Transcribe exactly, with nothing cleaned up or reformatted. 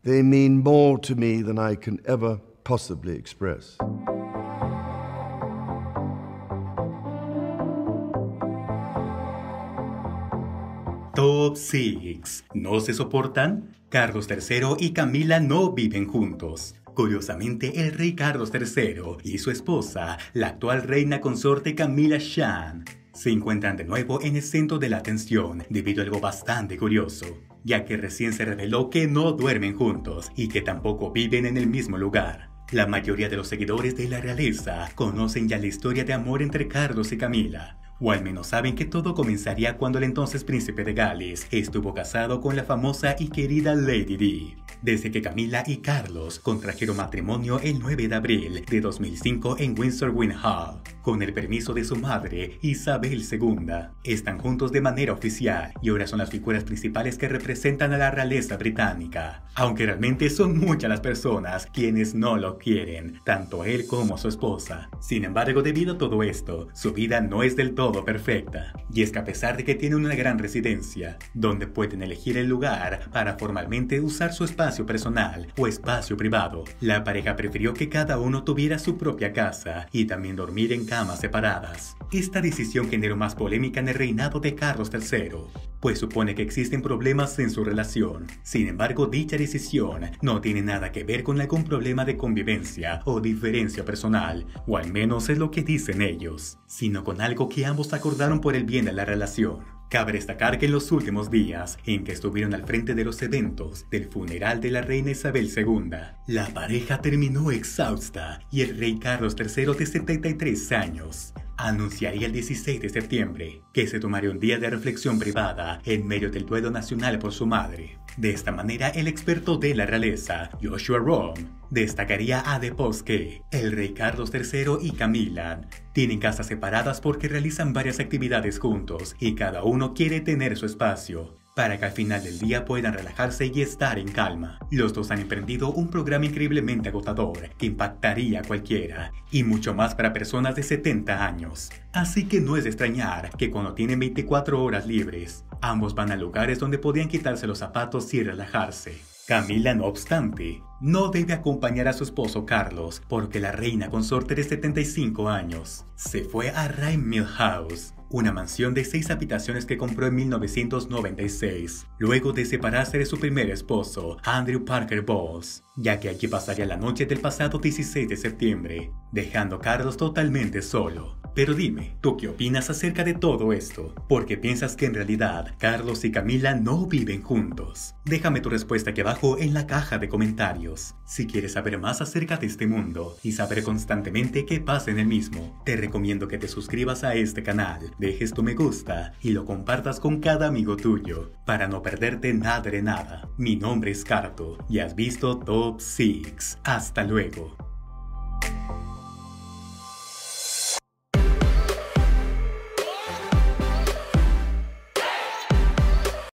They mean more to me than I can ever possibly express. Top seis. ¿No se soportan? Carlos tercero y Camila no viven juntos. Curiosamente, el rey Carlos tercero y su esposa, la actual reina consorte Camila Shan, se encuentran de nuevo en el centro de la atención debido a algo bastante curioso, ya que recién se reveló que no duermen juntos y que tampoco viven en el mismo lugar. La mayoría de los seguidores de la realeza conocen ya la historia de amor entre Carlos y Camila, o al menos saben que todo comenzaría cuando el entonces príncipe de Gales estuvo casado con la famosa y querida Lady Di. Desde que Camila y Carlos contrajeron matrimonio el nueve de abril de dos mil cinco en Windsor Wine Hall, con el permiso de su madre, Isabel segunda. Están juntos de manera oficial y ahora son las figuras principales que representan a la realeza británica, aunque realmente son muchas las personas quienes no lo quieren, tanto él como su esposa. Sin embargo, debido a todo esto, su vida no es del todo perfecta, y es que a pesar de que tienen una gran residencia, donde pueden elegir el lugar para formalmente usar su espacio personal o espacio privado, la pareja prefirió que cada uno tuviera su propia casa y también dormir en camas separadas. Esta decisión generó más polémica en el reinado de Carlos tercero, pues supone que existen problemas en su relación. Sin embargo, dicha decisión no tiene nada que ver con algún problema de convivencia o diferencia personal, o al menos es lo que dicen ellos, sino con algo que ambos acordaron por el bien de la relación. Cabe destacar que en los últimos días en que estuvieron al frente de los eventos del funeral de la reina Isabel segunda, la pareja terminó exhausta y el rey Carlos tercero de setenta y tres años anunciaría el dieciséis de septiembre que se tomaría un día de reflexión privada en medio del duelo nacional por su madre. De esta manera, el experto de la realeza, Joshua Rom, destacaría además que el rey Carlos tercero y Camila tienen casas separadas porque realizan varias actividades juntos y cada uno quiere tener su espacio, para que al final del día puedan relajarse y estar en calma. Los dos han emprendido un programa increíblemente agotador que impactaría a cualquiera, y mucho más para personas de setenta años. Así que no es de extrañar que cuando tienen veinticuatro horas libres, ambos van a lugares donde podían quitarse los zapatos y relajarse. Camila, no obstante, no debe acompañar a su esposo Carlos porque la reina consorte de setenta y cinco años se fue a Rhyme Mill House, una mansión de seis habitaciones que compró en mil novecientos noventa y seis, luego de separarse de su primer esposo, Andrew Parker Bowles, ya que allí pasaría la noche del pasado dieciséis de septiembre, dejando a Carlos totalmente solo. Pero dime, ¿tú qué opinas acerca de todo esto? ¿Por qué piensas que en realidad Carlos y Camila no viven juntos? Déjame tu respuesta aquí abajo en la caja de comentarios. Si quieres saber más acerca de este mundo y saber constantemente qué pasa en el mismo, te recomiendo que te suscribas a este canal, dejes tu me gusta y lo compartas con cada amigo tuyo, para no perderte nada de nada. Mi nombre es Carto y has visto Top seis. Hasta luego.